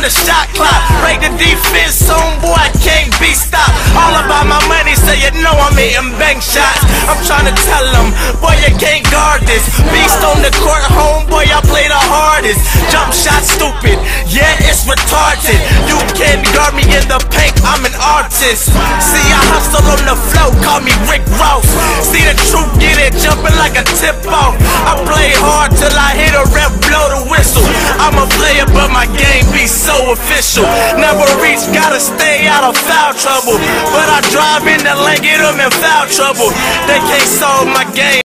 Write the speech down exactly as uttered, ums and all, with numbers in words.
the shot clock. Break the defense, homeboy, I can't be stopped. All about my money, so you know I'm hitting bank shots. I'm trying to tell them, boy, you can't guard this. Beast on the court, homeboy, I play the hardest. Jump shot stupid, yeah, it's retarded. You can't guard me in the paint, I'm an artist. See, I hustle on the flow, call me Rick Ross. See the truth, get it jumping like a tip-off. I play hard till I hit a rep, blow the whistle. I'm a player, but my game be so official. Never reach, gotta stay out of foul trouble. But I drive in the lane, get them in foul trouble. They can't solve my game.